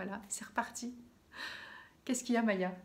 Voilà, c'est reparti. Qu'est-ce qu'il y a, Maya?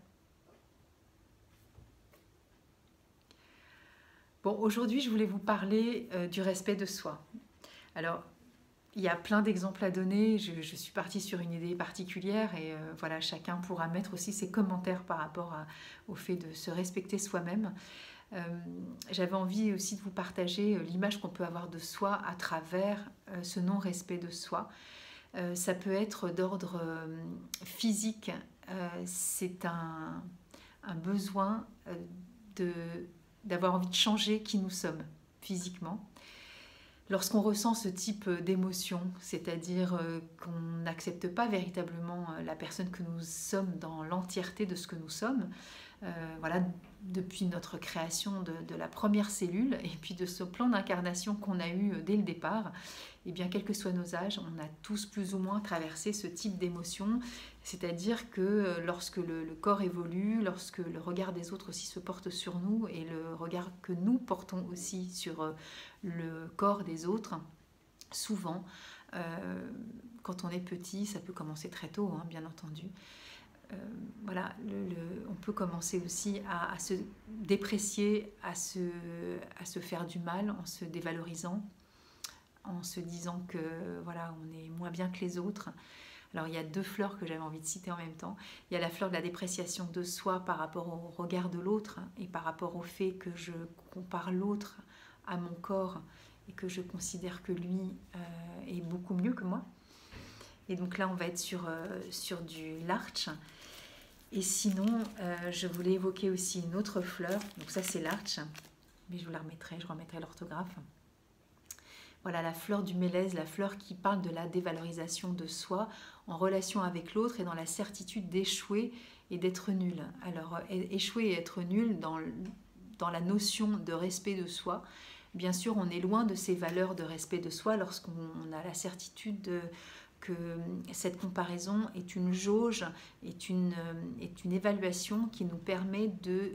Bon, aujourd'hui, je voulais vous parler du respect de soi. Alors, il y a plein d'exemples à donner. Je suis partie sur une idée particulière et voilà, chacun pourra mettre aussi ses commentaires par rapport au fait de se respecter soi-même. J'avais envie aussi de vous partager l'image qu'on peut avoir de soi à travers ce non-respect de soi. Ça peut être d'ordre physique. C'est un besoin de, d'avoir envie de changer qui nous sommes physiquement. Lorsqu'on ressent ce type d'émotion, c'est-à-dire qu'on n'accepte pas véritablement la personne que nous sommes dans l'entièreté de ce que nous sommes, voilà, depuis notre création de la première cellule et puis de ce plan d'incarnation qu'on a eu dès le départ, et bien quels que soient nos âges, on a tous plus ou moins traversé ce type d'émotion, c'est-à-dire que lorsque le corps évolue, lorsque le regard des autres aussi se porte sur nous et le regard que nous portons aussi sur le corps des autres, souvent, quand on est petit, ça peut commencer très tôt, hein, bien entendu. Voilà, on peut commencer aussi à se déprécier, à se faire du mal en se dévalorisant, en se disant que voilà, on est moins bien que les autres. Alors il y a deux fleurs que j'avais envie de citer en même temps. Il y a la fleur de la dépréciation de soi par rapport au regard de l'autre et par rapport au fait que je compare l'autre à mon corps et que je considère que lui est beaucoup mieux que moi. Et donc là, on va être sur du larch. Et sinon, je voulais évoquer aussi une autre fleur. Donc ça, c'est l'arche, mais je vous la remettrai, je remettrai l'orthographe. Voilà, la fleur du mélèze, la fleur qui parle de la dévalorisation de soi en relation avec l'autre et dans la certitude d'échouer et d'être nul. Alors, échouer et être nul dans la notion de respect de soi, bien sûr, on est loin de ces valeurs de respect de soi lorsqu'on a la certitude que cette comparaison est une jauge, est une évaluation qui nous permet de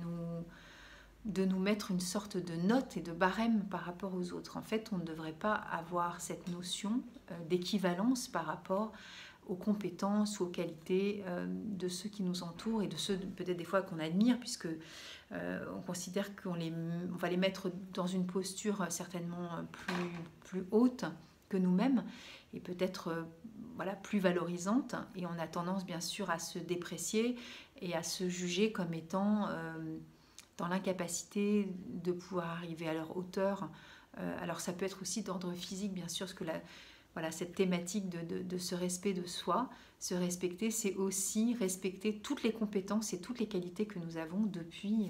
nous mettre une sorte de note et de barème par rapport aux autres. En fait, on ne devrait pas avoir cette notion d'équivalence par rapport aux compétences ou aux qualités de ceux qui nous entourent et de ceux peut-être des fois qu'on admire, puisque on considère qu'on va les mettre dans une posture certainement plus haute que nous-mêmes et peut-être voilà, plus valorisante, et on a tendance bien sûr à se déprécier et à se juger comme étant dans l'incapacité de pouvoir arriver à leur hauteur. Alors ça peut être aussi d'ordre physique bien sûr, parce que voilà, cette thématique de ce respect de soi, se respecter, c'est aussi respecter toutes les compétences et toutes les qualités que nous avons depuis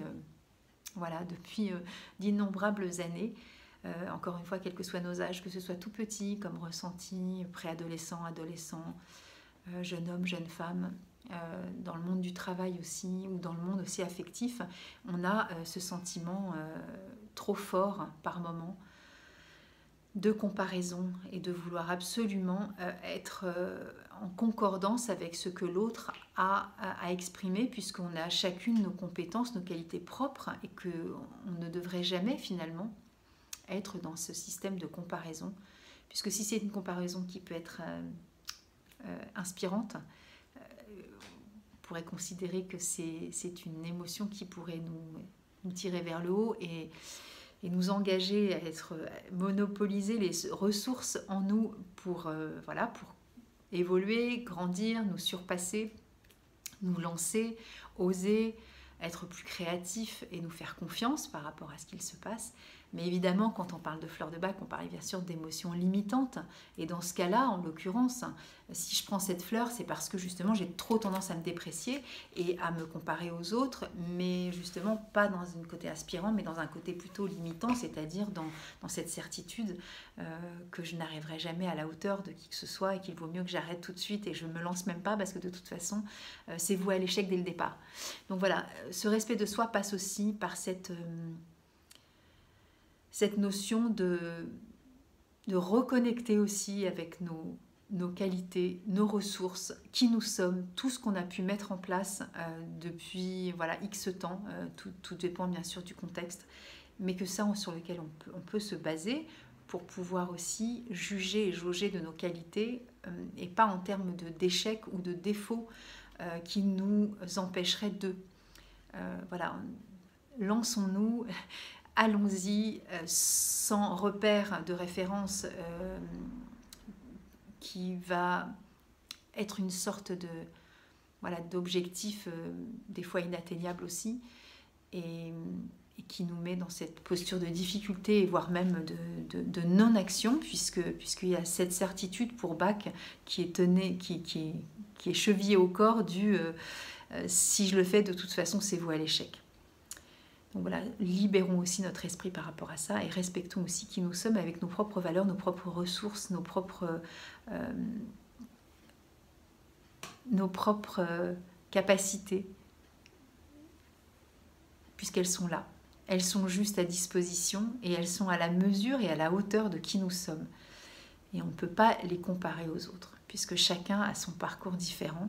d'innombrables années. Encore une fois, quels que soient nos âges, que ce soit tout petit comme ressenti, préadolescent, adolescent, jeune homme, jeune femme, dans le monde du travail aussi, ou dans le monde aussi affectif, on a ce sentiment trop fort par moment de comparaison et de vouloir absolument être en concordance avec ce que l'autre a à exprimer, puisqu'on a chacune nos compétences, nos qualités propres, et qu'on ne devrait jamais finalement être dans ce système de comparaison, puisque si c'est une comparaison qui peut être inspirante, on pourrait considérer que c'est une émotion qui pourrait nous tirer vers le haut et nous engager à monopoliser les ressources en nous pour évoluer, grandir, nous surpasser, nous lancer, oser, être plus créatif et nous faire confiance par rapport à ce qu'il se passe. Mais évidemment, quand on parle de fleur de bac, on parle bien sûr d'émotions limitantes. Et dans ce cas-là, en l'occurrence, si je prends cette fleur, c'est parce que justement j'ai trop tendance à me déprécier et à me comparer aux autres, mais justement pas dans un côté aspirant, mais dans un côté plutôt limitant, c'est-à-dire dans cette certitude que je n'arriverai jamais à la hauteur de qui que ce soit et qu'il vaut mieux que j'arrête tout de suite et je ne me lance même pas parce que de toute façon, c'est voué à l'échec dès le départ. Donc voilà, ce respect de soi passe aussi par cette notion de reconnecter aussi avec nos qualités, nos ressources, qui nous sommes, tout ce qu'on a pu mettre en place depuis X temps, tout dépend bien sûr du contexte, mais que ça sur lequel on peut se baser pour pouvoir aussi juger et jauger de nos qualités et pas en termes d'échecs ou de défauts qui nous empêcheraient de. Voilà, lançons-nous, allons-y sans repère de référence qui va être une sorte de voilà, d'objectif des fois inatteignable aussi et qui nous met dans cette posture de difficulté et voire même de non-action puisqu'il y a cette certitude pour Bach qui est chevillée au corps du si je le fais de toute façon c'est voué à l'échec. Donc voilà, libérons aussi notre esprit par rapport à ça et respectons aussi qui nous sommes avec nos propres valeurs, nos propres ressources, nos propres capacités, puisqu'elles sont là. Elles sont juste à disposition et elles sont à la mesure et à la hauteur de qui nous sommes. Et on ne peut pas les comparer aux autres, puisque chacun a son parcours différent.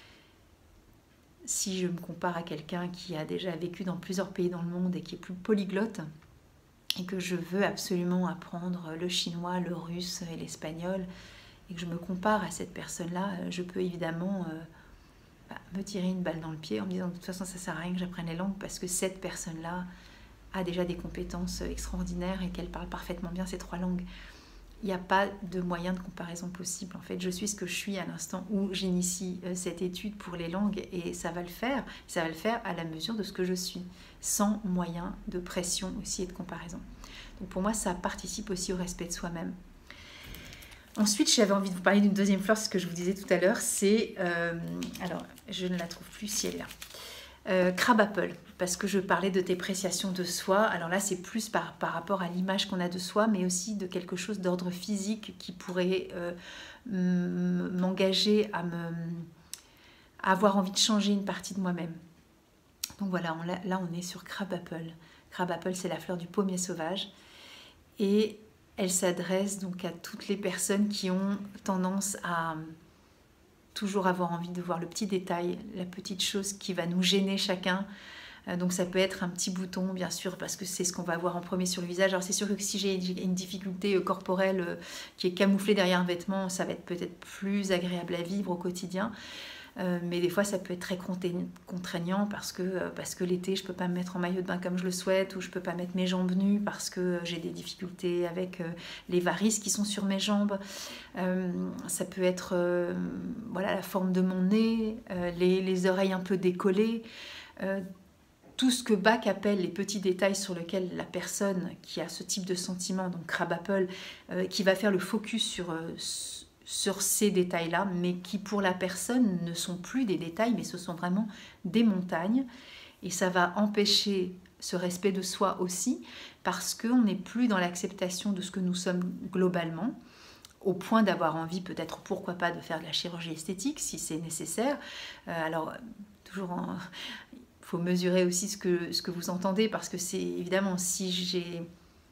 Si je me compare à quelqu'un qui a déjà vécu dans plusieurs pays dans le monde et qui est plus polyglotte, et que je veux absolument apprendre le chinois, le russe et l'espagnol, et que je me compare à cette personne-là, je peux évidemment me tirer une balle dans le pied en me disant de toute façon ça ne sert à rien que j'apprenne les langues parce que cette personne-là a déjà des compétences extraordinaires et qu'elle parle parfaitement bien ces 3 langues. Il n'y a pas de moyen de comparaison possible. En fait, je suis ce que je suis à l'instant où j'initie cette étude pour les langues et ça va le faire. Ça va le faire à la mesure de ce que je suis, sans moyen de pression aussi et de comparaison. Donc pour moi, ça participe aussi au respect de soi-même. Ensuite, j'avais envie de vous parler d'une deuxième fleur, ce que je vous disais tout à l'heure, c'est... alors, je ne la trouve plus si elle est là. Crabapple, parce que je parlais de dépréciation de soi. Alors là, c'est plus par rapport à l'image qu'on a de soi, mais aussi de quelque chose d'ordre physique qui pourrait m'engager à avoir envie de changer une partie de moi-même. Donc voilà, là, on est sur Crabapple. Crabapple, c'est la fleur du pommier sauvage. Et elle s'adresse donc à toutes les personnes qui ont tendance à toujours avoir envie de voir le petit détail, la petite chose qui va nous gêner chacun. Donc ça peut être un petit bouton, bien sûr, parce que c'est ce qu'on va voir en premier sur le visage. Alors c'est sûr que si j'ai une difficulté corporelle qui est camouflée derrière un vêtement, ça va être peut-être plus agréable à vivre au quotidien. Mais des fois ça peut être très contraignant parce que l'été je peux pas me mettre en maillot de bain comme je le souhaite, ou je peux pas mettre mes jambes nues parce que j'ai des difficultés avec les varices qui sont sur mes jambes. Ça peut être voilà, la forme de mon nez, les oreilles un peu décollées, tout ce que Bach appelle les petits détails sur lesquels la personne qui a ce type de sentiment, donc Crabapple, qui va faire le focus sur ces détails-là, mais qui pour la personne ne sont plus des détails, mais ce sont vraiment des montagnes. Et ça va empêcher ce respect de soi aussi, parce qu'on n'est plus dans l'acceptation de ce que nous sommes globalement, au point d'avoir envie peut-être, pourquoi pas, de faire de la chirurgie esthétique, si c'est nécessaire. Alors, toujours il faut mesurer aussi ce que vous entendez, parce que c'est évidemment, si j'ai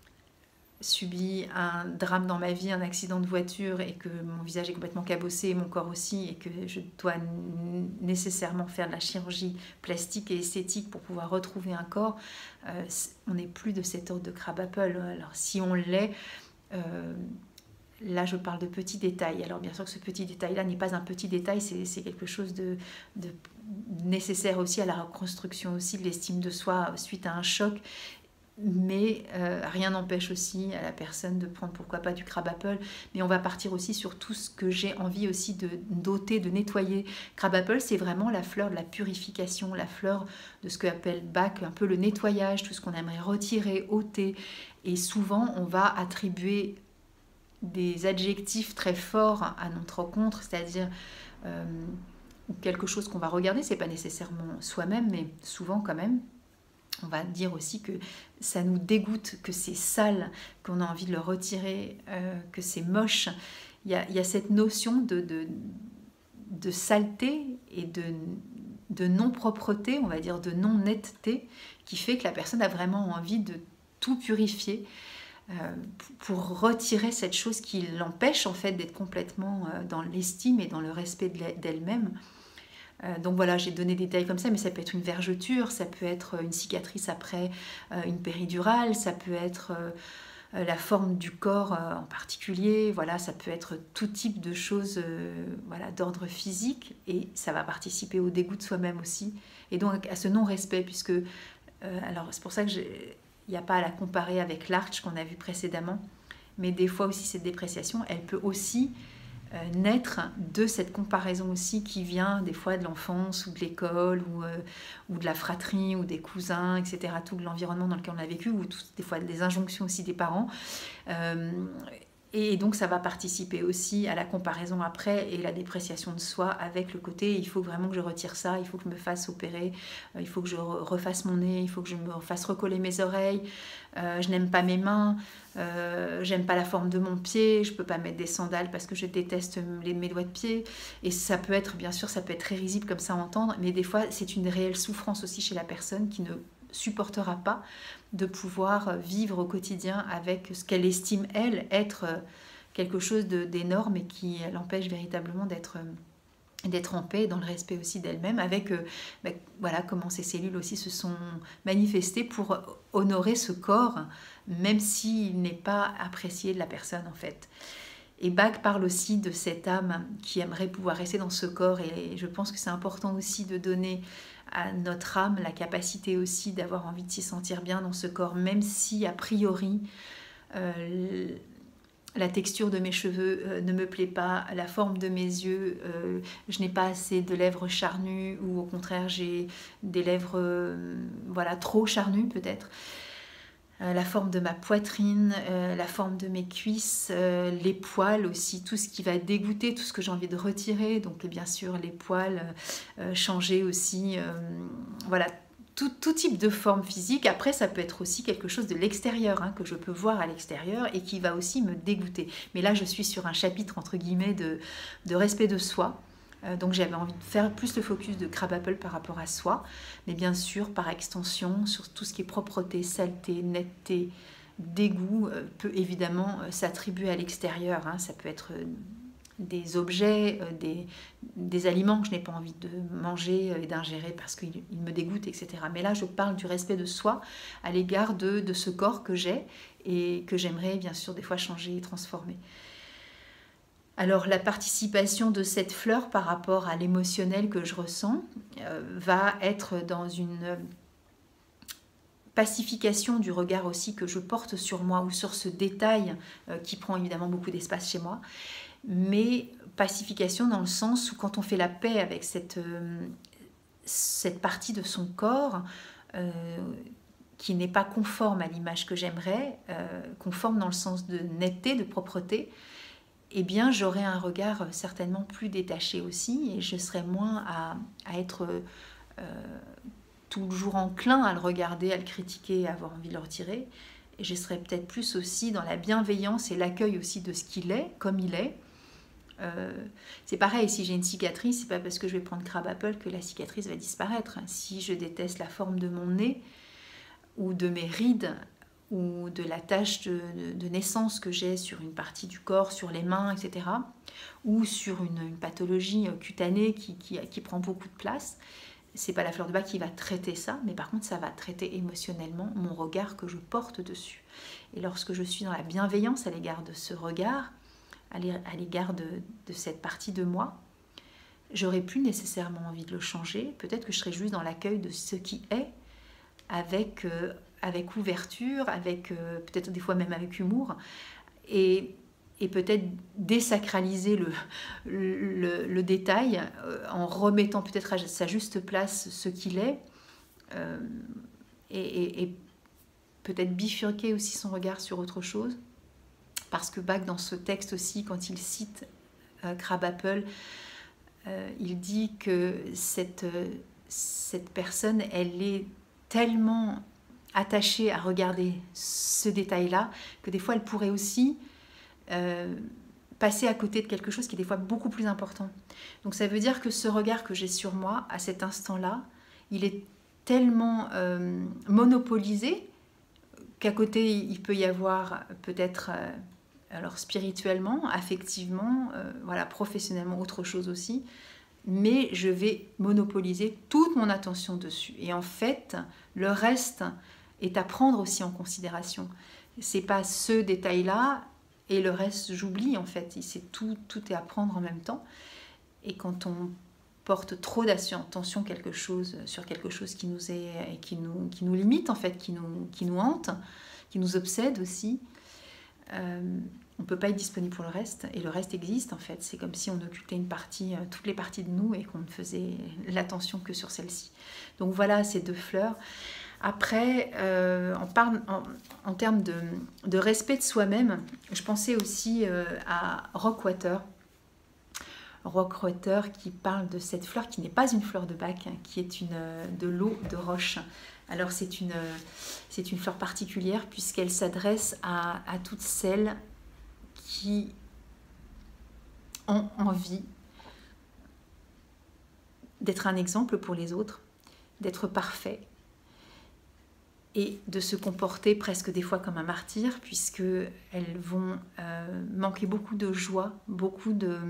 subi un drame dans ma vie, un accident de voiture, et que mon visage est complètement cabossé, mon corps aussi, et que je dois nécessairement faire de la chirurgie plastique et esthétique pour pouvoir retrouver un corps, on n'est plus de cet ordre de Crabapple. Alors si on l'est, là je parle de petits détails. Alors bien sûr que ce petit détail-là n'est pas un petit détail, c'est quelque chose de nécessaire aussi à la reconstruction aussi de l'estime de soi suite à un choc. Mais rien n'empêche aussi à la personne de prendre pourquoi pas du Crabapple, mais on va partir aussi sur tout ce que j'ai envie aussi d'ôter, de nettoyer. Crabapple, c'est vraiment la fleur de la purification, la fleur de ce qu'appelle Bach un peu le nettoyage, tout ce qu'on aimerait retirer, ôter, et souvent on va attribuer des adjectifs très forts à notre rencontre, c'est-à-dire quelque chose qu'on va regarder, c'est pas nécessairement soi-même, mais souvent quand même. On va dire aussi que ça nous dégoûte, que c'est sale, qu'on a envie de le retirer, que c'est moche. Il y a cette notion de saleté et de non-propreté, on va dire de non-netteté, qui fait que la personne a vraiment envie de tout purifier pour retirer cette chose qui l'empêche en fait d'être complètement dans l'estime et dans le respect d'elle-même. Donc voilà, j'ai donné des détails comme ça, mais ça peut être une vergeture, ça peut être une cicatrice après une péridurale, ça peut être la forme du corps en particulier, voilà, ça peut être tout type de choses voilà, d'ordre physique, et ça va participer au dégoût de soi-même aussi, et donc à ce non-respect, puisque, alors c'est pour ça que il n'y a pas à la comparer avec l'arch qu'on a vu précédemment, mais des fois aussi cette dépréciation, elle peut aussi naître de cette comparaison aussi qui vient des fois de l'enfance ou de l'école ou de la fratrie ou des cousins, etc., tout de l'environnement dans lequel on a vécu, ou des fois des injonctions aussi des parents. Et donc ça va participer aussi à la comparaison après et la dépréciation de soi avec le côté il faut vraiment que je retire ça, il faut que je me fasse opérer, il faut que je refasse mon nez, il faut que je me fasse recoller mes oreilles, je n'aime pas mes mains, j'aime pas la forme de mon pied, je peux pas mettre des sandales parce que je déteste mes doigts de pied. Et ça peut être, bien sûr, ça peut être très risible comme ça à entendre, mais des fois c'est une réelle souffrance aussi chez la personne qui ne supportera pas de pouvoir vivre au quotidien avec ce qu'elle estime, elle, être quelque chose d'énorme et qui l'empêche véritablement d'être en paix, dans le respect aussi d'elle-même, avec voilà, comment ces cellules aussi se sont manifestées pour honorer ce corps, même s'il n'est pas apprécié de la personne en fait. Et Bach parle aussi de cette âme qui aimerait pouvoir rester dans ce corps, et je pense que c'est important aussi de donner à notre âme la capacité aussi d'avoir envie de s'y sentir bien dans ce corps, même si a priori la texture de mes cheveux ne me plaît pas, la forme de mes yeux, je n'ai pas assez de lèvres charnues, ou au contraire j'ai des lèvres voilà, trop charnues peut-être. La forme de ma poitrine, la forme de mes cuisses, les poils aussi, tout ce qui va dégoûter, tout ce que j'ai envie de retirer, donc bien sûr les poils, changer aussi, voilà, tout type de forme physique. Après ça peut être aussi quelque chose de l'extérieur, hein, que je peux voir à l'extérieur et qui va aussi me dégoûter. Mais là je suis sur un chapitre entre guillemets de respect de soi. Donc j'avais envie de faire plus le focus de Crabapple par rapport à soi, mais bien sûr par extension sur tout ce qui est propreté, saleté, netteté, dégoût peut évidemment s'attribuer à l'extérieur, hein. Ça peut être des objets, des aliments que je n'ai pas envie de manger et d'ingérer parce qu'ils me dégoûtent, etc. Mais là je parle du respect de soi à l'égard de ce corps que j'ai et que j'aimerais bien sûr des fois changer et transformer. Alors la participation de cette fleur par rapport à l'émotionnel que je ressens va être dans une pacification du regard aussi que je porte sur moi ou sur ce détail qui prend évidemment beaucoup d'espace chez moi, mais pacification dans le sens où quand on fait la paix avec cette partie de son corps qui n'est pas conforme à l'image que j'aimerais, conforme dans le sens de netteté, de propreté, eh bien j'aurai un regard certainement plus détaché aussi, et je serai moins à être toujours enclin à le regarder, à le critiquer, à avoir envie de le retirer. Et je serai peut-être plus aussi dans la bienveillance et l'accueil aussi de ce qu'il est, comme il est. C'est pareil, si j'ai une cicatrice, c'est pas parce que je vais prendre Crabapple que la cicatrice va disparaître. Si je déteste la forme de mon nez ou de mes rides, ou de la tache de naissance que j'ai sur une partie du corps, sur les mains, etc., ou sur une pathologie cutanée qui prend beaucoup de place, c'est pas la fleur de Bach qui va traiter ça, mais par contre ça va traiter émotionnellement mon regard que je porte dessus. Et lorsque je suis dans la bienveillance à l'égard de ce regard, à l'égard de cette partie de moi, j'aurais plus nécessairement envie de le changer. Peut-être que je serais juste dans l'accueil de ce qui est, avec ouverture, avec peut-être des fois même avec humour, et peut-être désacraliser le détail en remettant peut-être à sa juste place ce qu'il est, et peut-être bifurquer aussi son regard sur autre chose, parce que Bach dans ce texte aussi, quand il cite Crabapple, il dit que cette personne, elle est tellement attachée à regarder ce détail-là que des fois elle pourrait aussi passer à côté de quelque chose qui est des fois beaucoup plus important. Donc ça veut dire que ce regard que j'ai sur moi à cet instant-là, il est tellement monopolisé qu'à côté il peut y avoir peut-être alors spirituellement, affectivement, voilà, professionnellement, autre chose aussi, mais je vais monopoliser toute mon attention dessus. Et en fait, le reste est à prendre aussi en considération. C'est pas ce détail-là et le reste, j'oublie en fait. C'est tout est à prendre en même temps. Et quand on porte trop d'attention sur quelque chose qui nous est et qui nous limite en fait, qui nous hante, qui nous obsède aussi, on ne peut pas être disponible pour le reste, et le reste existe en fait. C'est comme si on occultait une partie, toutes les parties de nous, et qu'on ne faisait l'attention que sur celle-ci. Donc voilà ces 2 fleurs. Après, en termes de respect de soi-même, je pensais aussi à Rockwater. Rockwater qui parle de cette fleur qui n'est pas une fleur de bac, hein, qui est de l'eau de roche. Alors c'est une fleur particulière puisqu'elle s'adresse à toutes celles qui ont envie d'être un exemple pour les autres, d'être parfait et de se comporter presque des fois comme un martyr, puisqu'elles vont manquer beaucoup de joie, beaucoup de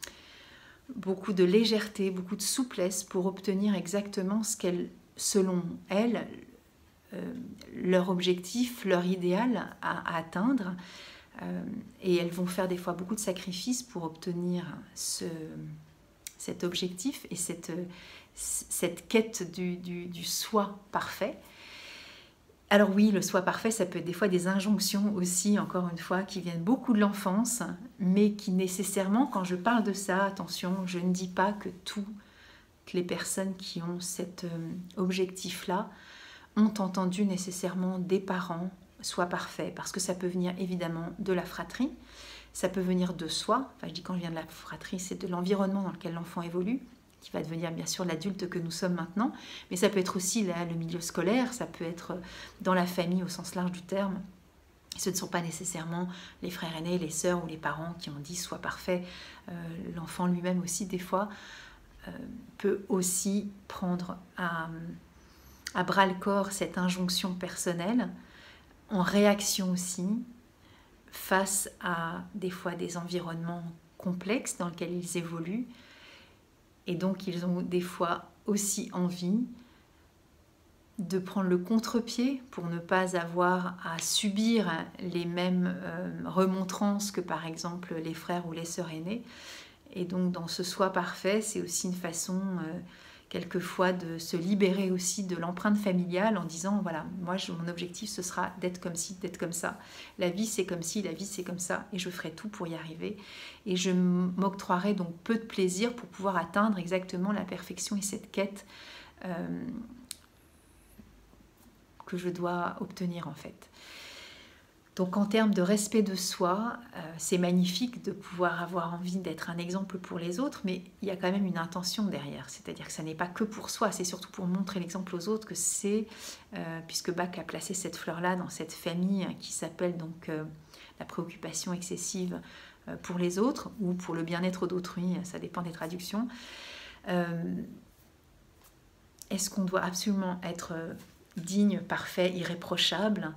légèreté, beaucoup de souplesse pour obtenir exactement ce qu'elles, selon elles, leur objectif, leur idéal à atteindre. Et elles vont faire des fois beaucoup de sacrifices pour obtenir cet objectif et cette quête du soi parfait. Alors oui, le soi parfait, ça peut être des fois des injonctions aussi, encore une fois, qui viennent beaucoup de l'enfance, mais qui nécessairement, quand je parle de ça, attention, je ne dis pas que toutes les personnes qui ont cet objectif-là ont entendu nécessairement des parents soient parfaits, parce que ça peut venir évidemment de la fratrie, ça peut venir de soi, enfin je dis quand je viens de la fratrie, c'est de l'environnement dans lequel l'enfant évolue, qui va devenir bien sûr l'adulte que nous sommes maintenant, mais ça peut être aussi le milieu scolaire, ça peut être dans la famille au sens large du terme. Ce ne sont pas nécessairement les frères aînés, les sœurs ou les parents qui ont dit sois parfait. L'enfant lui-même aussi des fois peut aussi prendre à bras le corps cette injonction personnelle, en réaction aussi face à des fois des environnements complexes dans lesquels ils évoluent. Et donc, ils ont des fois aussi envie de prendre le contre-pied pour ne pas avoir à subir les mêmes remontrances que, par exemple, les frères ou les sœurs aînées. Et donc, dans ce soi parfait, c'est aussi une façon, quelquefois, de se libérer aussi de l'empreinte familiale en disant, voilà, moi, mon objectif, ce sera d'être comme ci, d'être comme ça. La vie, c'est comme ci, la vie, c'est comme ça, et je ferai tout pour y arriver. Et je m'octroierai donc peu de plaisir pour pouvoir atteindre exactement la perfection et cette quête que je dois obtenir, en fait. Donc en termes de respect de soi, c'est magnifique de pouvoir avoir envie d'être un exemple pour les autres, mais il y a quand même une intention derrière. C'est-à-dire que ça n'est pas que pour soi, c'est surtout pour montrer l'exemple aux autres que c'est, puisque Bach a placé cette fleur-là dans cette famille qui s'appelle donc la préoccupation excessive pour les autres, ou pour le bien-être d'autrui, ça dépend des traductions. Est-ce qu'on doit absolument être digne, parfait, irréprochable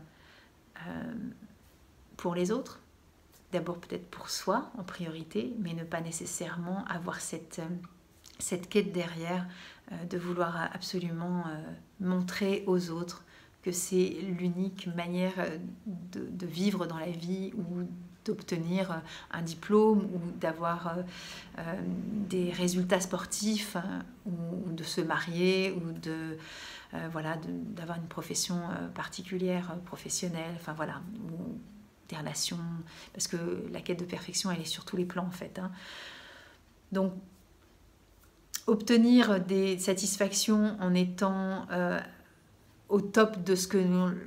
pour les autres? D'abord peut-être pour soi en priorité, mais ne pas nécessairement avoir cette quête derrière de vouloir absolument montrer aux autres que c'est l'unique manière de vivre dans la vie, ou d'obtenir un diplôme, ou d'avoir des résultats sportifs, ou de se marier, ou voilà, d'avoir une profession particulière, professionnelle, enfin voilà, ou des relations, parce que la quête de perfection, elle est sur tous les plans en fait. Hein. Donc, obtenir des satisfactions en étant au top de ce que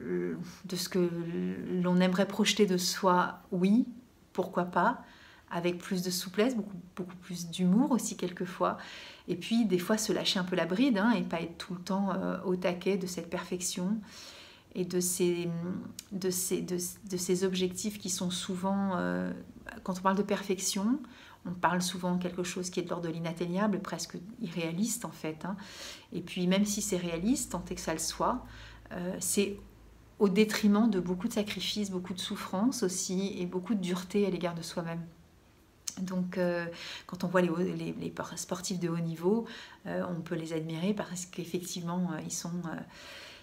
l'on aimerait projeter de soi, oui, pourquoi pas, avec plus de souplesse, beaucoup plus d'humour aussi quelquefois, et puis des fois se lâcher un peu la bride, hein, et pas être tout le temps au taquet de cette perfection et de ces objectifs qui sont souvent, quand on parle de perfection, on parle souvent de quelque chose qui est de l'ordre de l'inatteignable, presque irréaliste en fait. Hein. Et puis même si c'est réaliste, tant est que ça le soit, c'est au détriment de beaucoup de sacrifices, beaucoup de souffrances aussi, et beaucoup de dureté à l'égard de soi-même. Donc quand on voit les sportifs de haut niveau, on peut les admirer parce qu'effectivement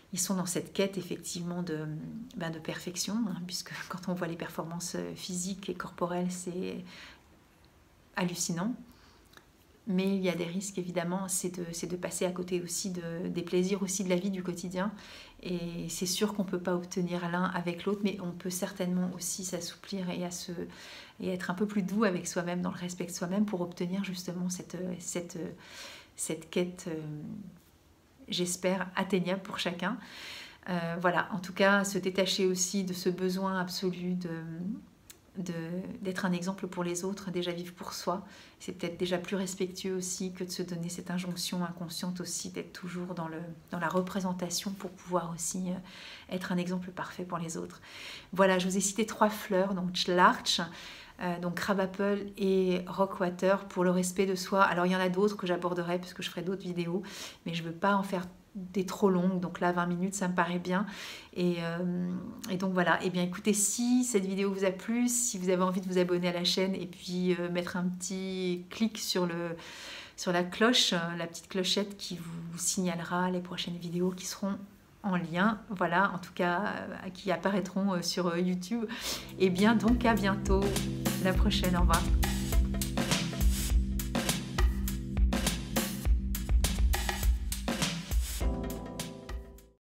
ils sont dans cette quête effectivement de perfection, hein, puisque quand on voit les performances physiques et corporelles, c'est hallucinant. Mais il y a des risques évidemment, c'est de passer à côté aussi des plaisirs aussi de la vie du quotidien. Et c'est sûr qu'on ne peut pas obtenir l'un avec l'autre, mais on peut certainement aussi s'assouplir et être un peu plus doux avec soi-même, dans le respect de soi-même, pour obtenir justement cette quête, j'espère, atteignable pour chacun. Voilà, en tout cas, se détacher aussi de ce besoin absolu d'être un exemple pour les autres, déjà vivre pour soi. C'est peut-être déjà plus respectueux aussi que de se donner cette injonction inconsciente aussi d'être toujours dans la représentation pour pouvoir aussi être un exemple parfait pour les autres. Voilà, je vous ai cité 3 fleurs, donc Schlarch, donc Crabapple et Rockwater pour le respect de soi. Alors il y en a d'autres que j'aborderai parce que je ferai d'autres vidéos, mais je ne veux pas en faire des trop longues, donc là 20 minutes ça me paraît bien, et donc voilà. Et bien écoutez, si cette vidéo vous a plu, si vous avez envie de vous abonner à la chaîne et puis mettre un petit clic sur la cloche, la petite clochette qui vous signalera les prochaines vidéos qui seront en lien, voilà, en tout cas qui apparaîtront sur YouTube. Et bien donc à bientôt, la prochaine, au revoir.